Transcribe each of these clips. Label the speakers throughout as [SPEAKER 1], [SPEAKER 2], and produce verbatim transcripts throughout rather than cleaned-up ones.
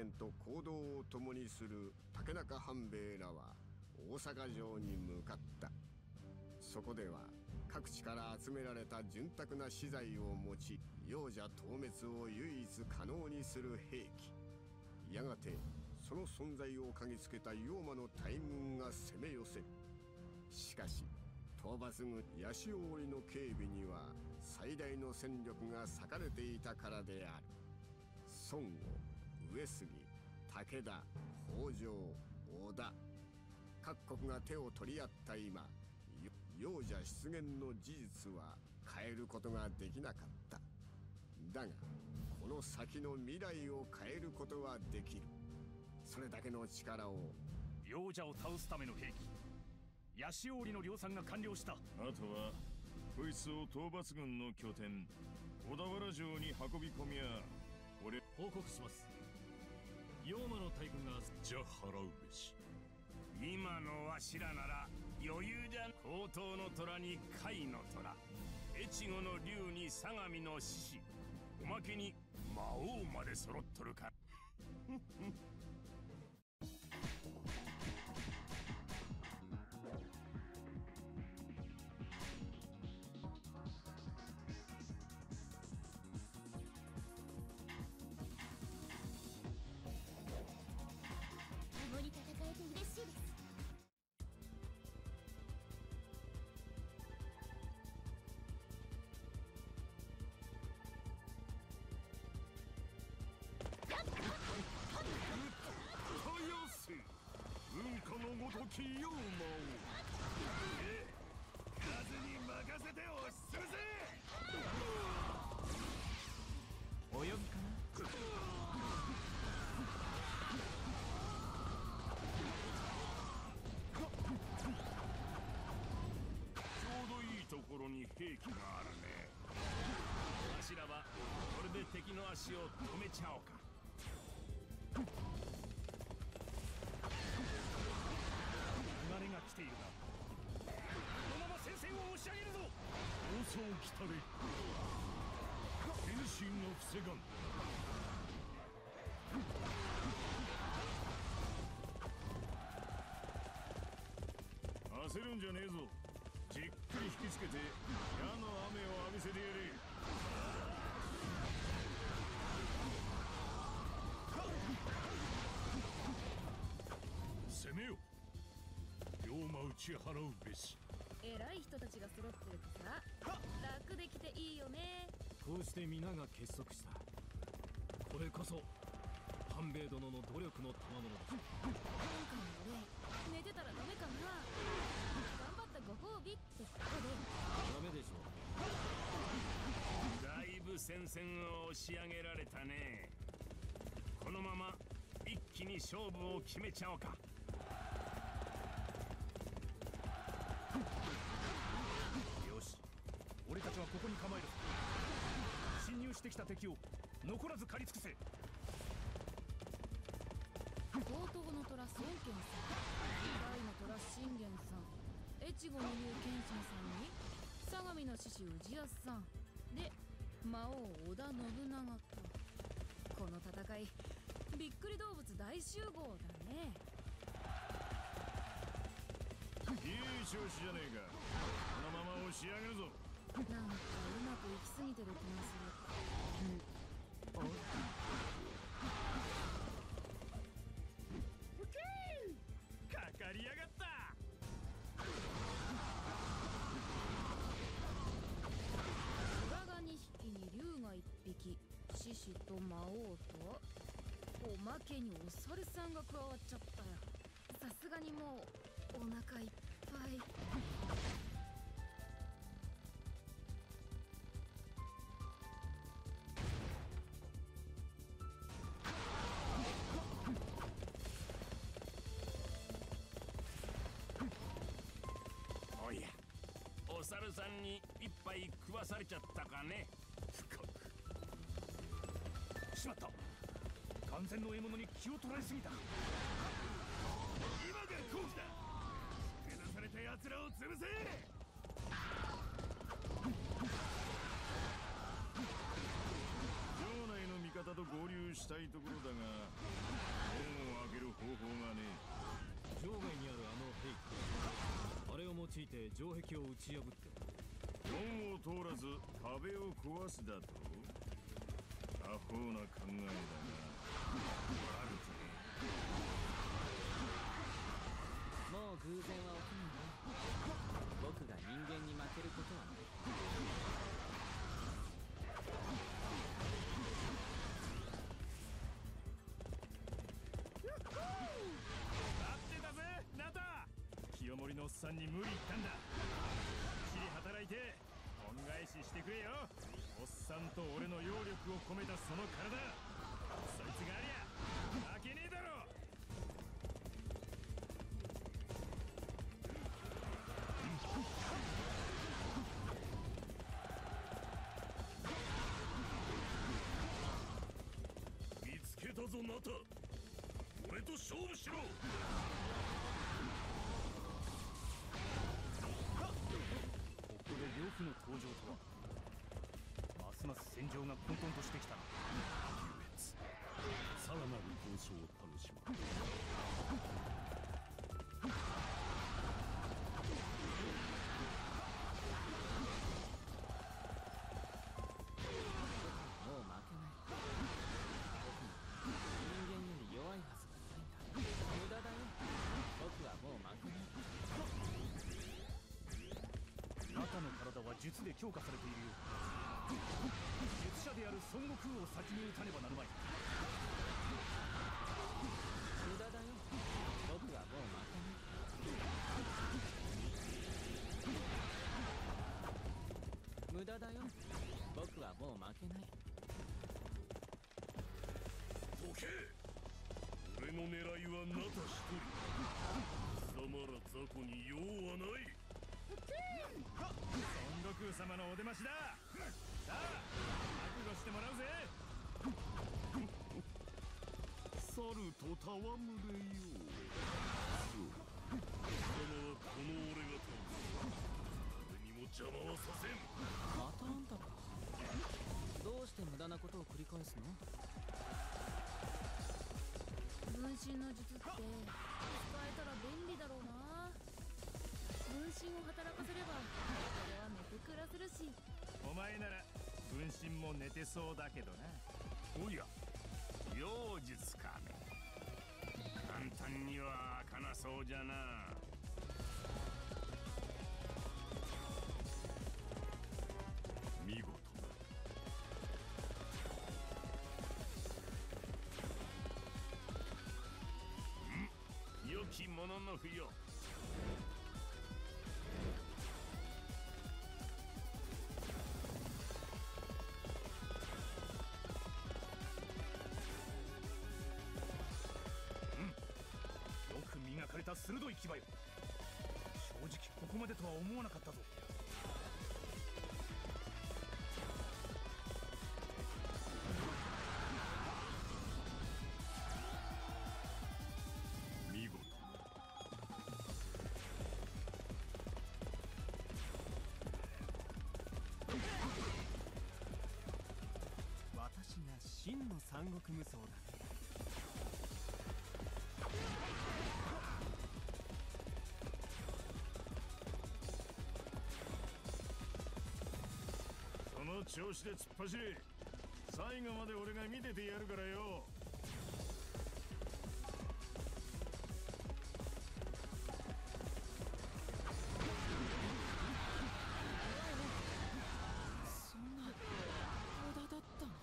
[SPEAKER 1] んと行動を共にする竹中半兵衛らは大阪城に向かった。そこでは各地から集められた潤沢な資材を用い、幼者討滅を唯一可能にする兵器、やがてその存在を嗅ぎつけた妖魔の大軍が攻め寄せる。しかし討伐軍八潮織の警備には最大の戦力が割かれていたからである。孫悟、上杉、武田、北条、織田、各国が手を取り合った今、幼者出現の事実は変えることができなかった。だがこの先の未来を変えることはできる。それだけの力を。
[SPEAKER 2] 幼者を倒すための兵器、八潮織の量産が完了した。
[SPEAKER 3] あとはこいつを討伐軍の拠点小田原城に運び込みや。俺
[SPEAKER 4] 報告します。妖魔の大軍が。
[SPEAKER 3] じゃ払うべし。
[SPEAKER 5] 今のわしらなら余裕じゃん。高等の虎に甲斐の虎、越後の竜に相模の獅子、おまけに魔王まで揃っとるか
[SPEAKER 6] 共に戦えて嬉しいです。
[SPEAKER 3] 文化のごとき妖魔を
[SPEAKER 5] 数に任せて押しつぶせ。
[SPEAKER 4] お呼びかな。
[SPEAKER 5] ちょうどいいところに兵器があるね。わしらはこれで敵の足を止めちゃおうか。
[SPEAKER 2] 流れが来ているな。このまま戦線を押し上げるぞ。
[SPEAKER 3] 放送来たれ。謙信の防がん。焦るんじゃねえぞ。じっくり引きつけて矢の雨を浴びせてやれ。攻めよ。妖魔打ち払うべし。
[SPEAKER 7] 偉い人たちが揃ってるとさ、楽できていいよね。
[SPEAKER 4] こうして皆が結束した。これこそ半兵衛殿の努力の賜物です。
[SPEAKER 7] 今回の俺寝てたらダメかな。頑張ったご褒美ってことで。
[SPEAKER 4] ダメでしょ
[SPEAKER 5] う。だいぶ戦線を押し上げられたね。このまま一気に勝負を決めちゃおうか。
[SPEAKER 2] 俺たちはここに構える。侵入してきた敵を残らず狩り尽くせ。
[SPEAKER 7] 高等の虎孫権さん、大の虎信玄さん、越後の竜謙信さんに相模の獅子氏康さんで魔王織田信長と。この戦いびっくり動物大集合だね。
[SPEAKER 3] いい調子じゃねえか。このまま押し上げるぞ。
[SPEAKER 7] なんかうまくいきすぎてる気がする。
[SPEAKER 5] かかりやがった。
[SPEAKER 7] 虎がにひきに竜がいっぴき、獅子と魔王とおまけにお猿さんが加わっちゃったよ。さすがにもうお腹いっぱい。
[SPEAKER 5] おや、お猿さんに一杯食わされちゃったかね。
[SPEAKER 2] 深くしまった。完全の獲物に気を取られすぎた。
[SPEAKER 5] 今が好機だ。手出された奴らを潰せ。
[SPEAKER 3] 城内の味方と合流したいところだが方法がね
[SPEAKER 4] 場外にあるあの兵器、あれを用いて城壁を打ち破って、
[SPEAKER 3] 門を通らず壁を壊すだと。アホな考えだな。悪くね。
[SPEAKER 8] もう偶然は起きないね。僕が人間に負けることはない。
[SPEAKER 2] 待ってたぜナタ。清盛のおっさんに無理言ったんだ。きっちり働いて恩返ししてくれよ。おっさんと俺の揚力を込めたその体、そいつがありゃ負けねえだろ。
[SPEAKER 5] 見つけたぞナタ。俺と勝負しろ。
[SPEAKER 2] ここで呂布の登場とは。ますます戦場が混沌としてきたな。
[SPEAKER 5] さらなる交渉を楽しむ。
[SPEAKER 8] もう負けない。僕も人間より弱いはずがないんだ。無駄だよ。僕はもう負けない。
[SPEAKER 2] 中の体は術で強化されているようだ。術者である孫悟空を先に撃たねばなるまい。
[SPEAKER 8] 無駄だよ。僕はもう負けない。無駄だよ。僕はもう負けない。
[SPEAKER 5] どけ。俺の狙いはナタ一人。貴様ら雑魚に用はない。
[SPEAKER 2] 孫悟空様のお出ましだ。さあ覚悟してもらうぜ。
[SPEAKER 5] 猿と戯れよう。そう貴様はこの俺が倒す。誰にも邪魔はさせん。
[SPEAKER 8] またあんたか。どうして無駄なことを繰り返すの？
[SPEAKER 7] 分身の術って使えたら便利だろうな。分身を働かせればそれは寝て暮らせるし。
[SPEAKER 2] お前なら分身も寝てそうだけどな。
[SPEAKER 5] おや、妖術かね。簡単には開かなそうじゃな。見事な。ん？良き者の不要。
[SPEAKER 2] 磨かれた鋭い牙よ。正直ここまでとは思わなかったぞ。
[SPEAKER 5] 見事。
[SPEAKER 9] 私が真の三国無双だね。
[SPEAKER 3] その調子で突っ走れ。最後まで俺が見ててやるからよ。
[SPEAKER 8] そんな無駄だったの？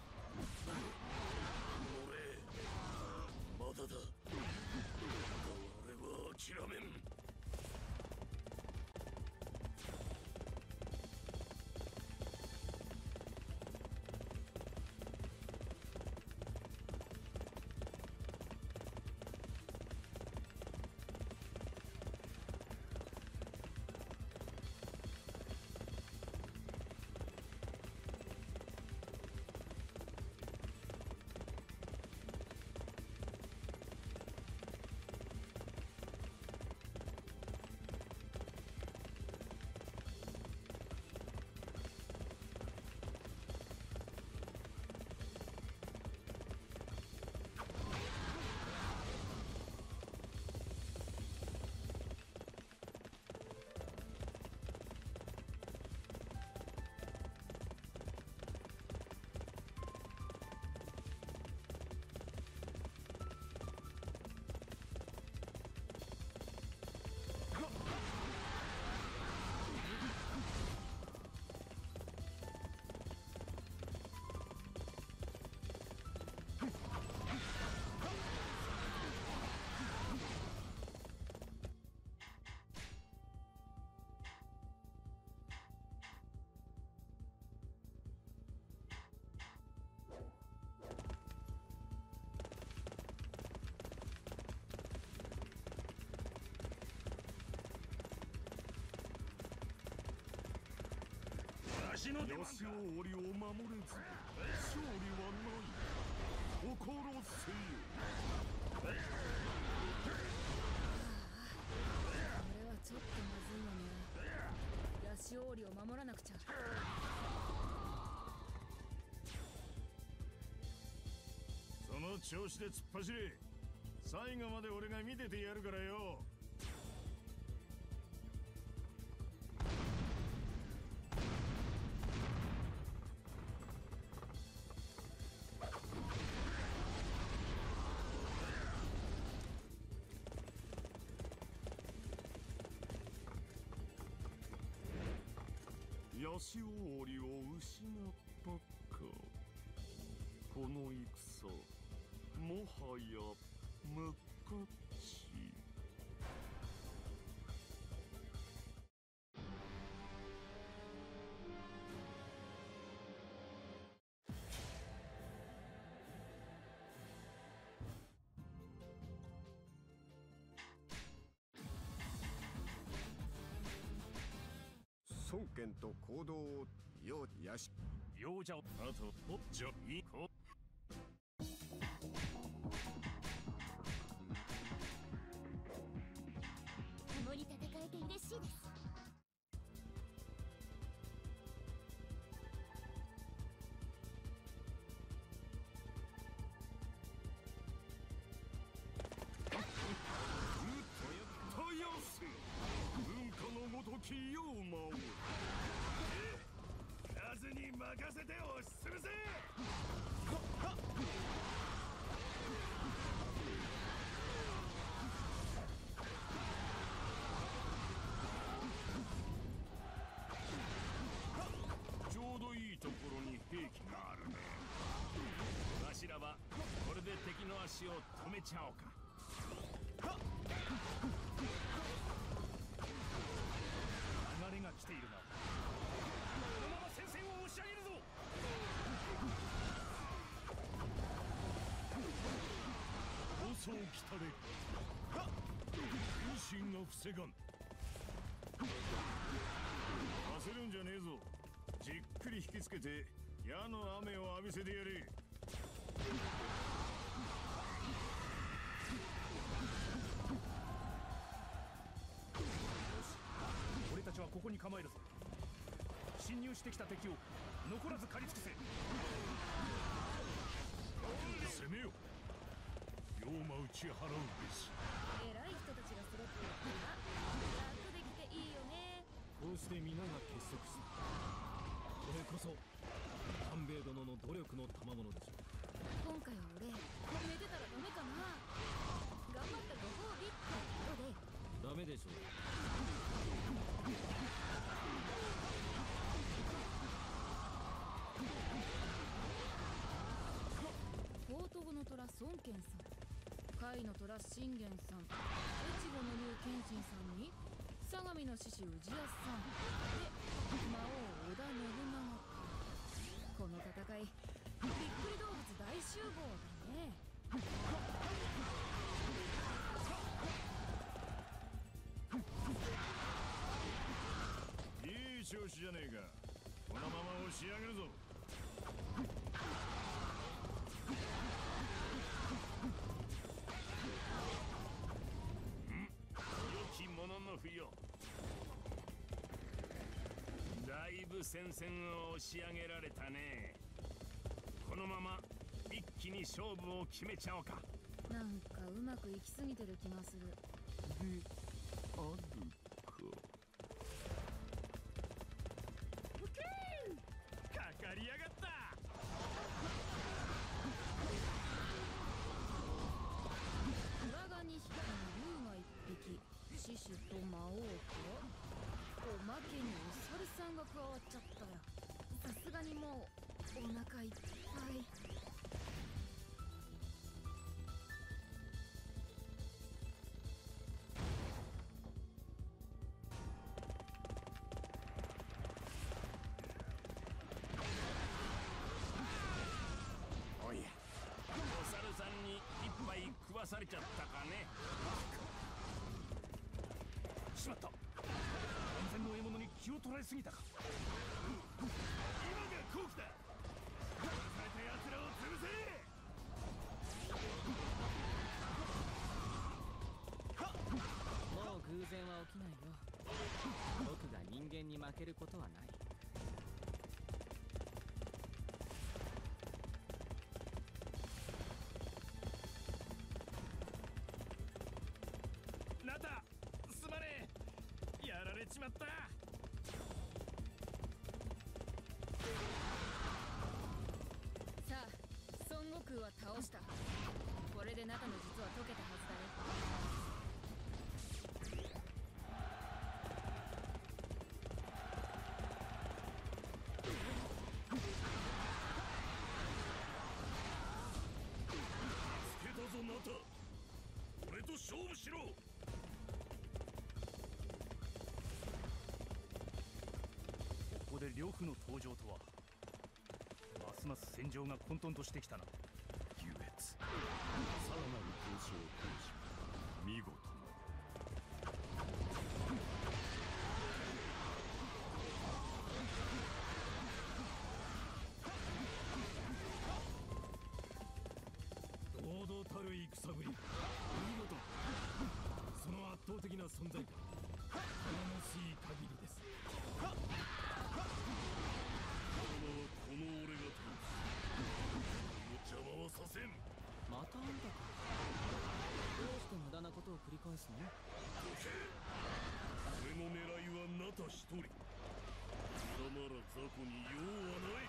[SPEAKER 5] 俺まだだ。俺は諦めん。 私の出番か。
[SPEAKER 3] 吉織を守れず勝利はない。心せよ。
[SPEAKER 7] これはちょっとまずいよね。ヤシオウリを守らなくちゃ。
[SPEAKER 3] その調子で突っ走れ。最後まで俺が見ててやるからよ。ヤシオウリを失ったか。この戦もはや無価値。
[SPEAKER 1] 孫権と行動をようやし
[SPEAKER 5] 幼者をあとおじゃいこ
[SPEAKER 6] 共に戦えて嬉しいです。
[SPEAKER 3] 文化のごときよう魔王。
[SPEAKER 5] 数に任せて押しつぶせ。
[SPEAKER 3] ちょうどいいところに兵器があるね。
[SPEAKER 5] わしらはこれで敵の足を止めちゃおうか。流れが来ているな。このまま戦線を押し上げるぞ。
[SPEAKER 3] 遅う来たれ。謙信が防がん。焦るんじゃねえぞ。じっくり引きつけて矢の雨を浴びせてやれ。
[SPEAKER 2] 俺たちはここに構えるぞ。侵入してきた敵を残らず狩り尽くせ。
[SPEAKER 3] 攻めよ。妖魔打ち払うべし。
[SPEAKER 7] 偉い人たちが揃ってるから楽できていいよね。
[SPEAKER 4] こうして皆が結束した。これこそ半兵衛殿の努力の賜物でしょう。
[SPEAKER 7] 今回は俺寝てたらダメかな。頑張ったご褒美ってことで。
[SPEAKER 4] ダメでしょう。
[SPEAKER 7] 宝刀の虎孫権さん、甲斐の虎信玄さん、越後の龍謙信さんに相模の獅子氏康さんで魔王織田信長。この戦いびっくり動物大集合だね。
[SPEAKER 3] いい調子じゃねえか。このまま押し上げるぞ。
[SPEAKER 5] 良き者の不要。だいぶ戦線を押し上げられたね。このまま一気に勝負を決めちゃおうか。
[SPEAKER 7] なんかうまくいきすぎてる気がする。
[SPEAKER 3] であるか。
[SPEAKER 2] かかりやがった。
[SPEAKER 7] 虎がにひきに竜がいっぴき、獅子と魔王とおまけにお猿さんが加わっちゃったよ。さすがにもうお腹いっぱい。
[SPEAKER 5] おや、お猿さんに一杯食わされちゃったかね。しまった。
[SPEAKER 2] 安全の獲物に気を取られすぎたか。
[SPEAKER 5] が好機だ。殺された奴らを潰せ。
[SPEAKER 8] もう偶然は起きないよ。僕が人間に負けることはない。
[SPEAKER 2] ナタ、すまねえ。やられちまった。
[SPEAKER 7] さあ、孫悟空は倒した。これでナタの術は解けたはずだよ。
[SPEAKER 5] 俺と勝負しろ。
[SPEAKER 2] ここで呂布の登場とは。ますます戦場が混沌としてきたな。
[SPEAKER 3] 優越、さらなる交渉を通し見事な。
[SPEAKER 4] 堂々たる戦ぶり、見事。その圧倒的な存在感、頼もしい限りです。
[SPEAKER 3] この俺が通す。邪魔はさせん。
[SPEAKER 8] またあんたか。どうして無駄なことを繰り返すの？
[SPEAKER 3] 俺の狙いはナタ一人。貴様ら雑魚に用はない。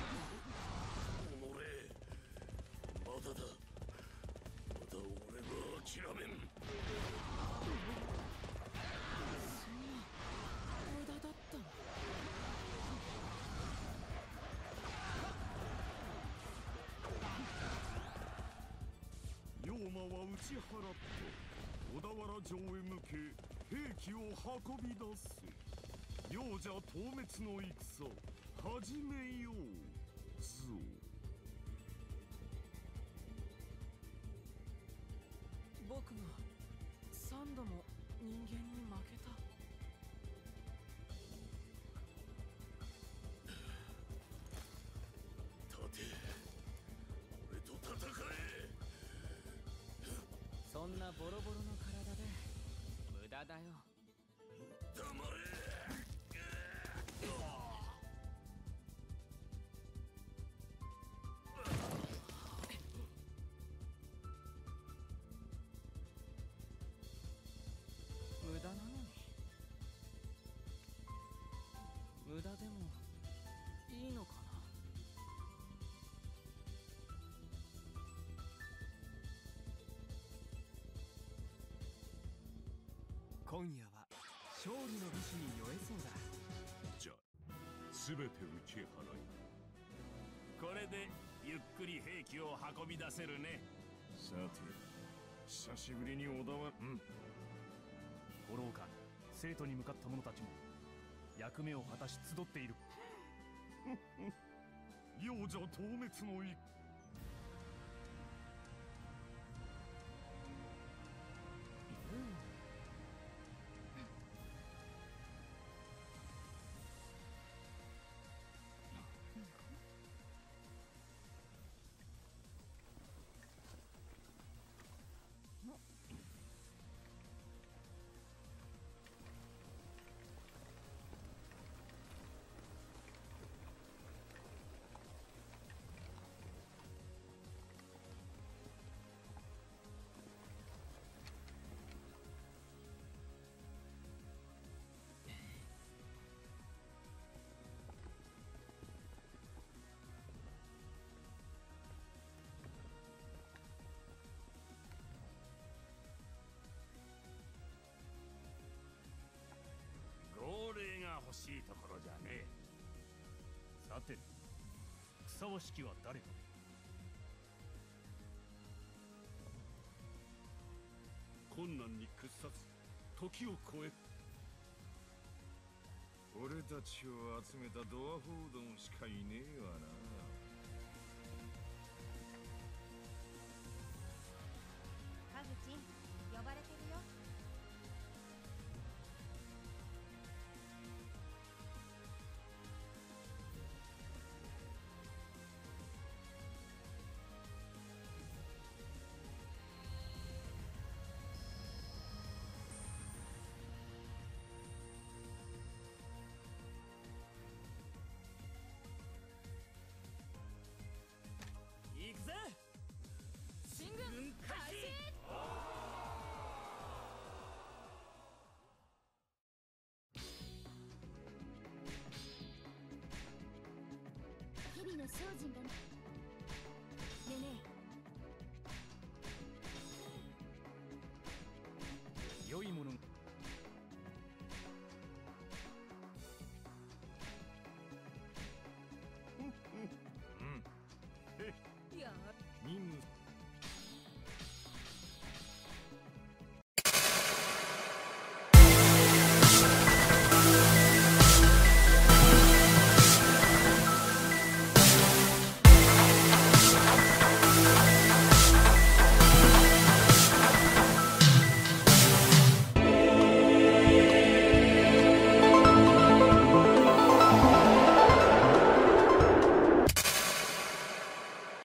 [SPEAKER 3] 己、まだだ。まだ俺は諦めん。
[SPEAKER 8] 無駄だったの。
[SPEAKER 3] 妖魔は打ち払って小田原城へ向け兵器を運び出せ。両者討滅の戦始めようぞ。
[SPEAKER 8] 僕が三度も人間に負けた。
[SPEAKER 3] 立て、俺と戦え。
[SPEAKER 8] そんなボロボロの体で無駄だよ。
[SPEAKER 3] 黙れ。
[SPEAKER 8] 無駄なのに。無駄でもいいのかな。
[SPEAKER 9] 今夜は勝利の美酒に酔えそうだ。
[SPEAKER 3] じゃあ全て打ち払い。
[SPEAKER 5] これでゆっくり兵器を運び出せるね。
[SPEAKER 2] さて、久しぶりに小田はうん五郎か生徒に向かった者たちも役目を果たし集っている。
[SPEAKER 3] 幼者討滅の一
[SPEAKER 5] 号令が欲しいところじゃねえ。
[SPEAKER 2] さて、ふさわしきは誰か。
[SPEAKER 3] 困難に屈さず時を超え。俺たちを集めたドアホードンしかいねえわな。
[SPEAKER 6] カグチン、呼ばれてるよ。 の精進が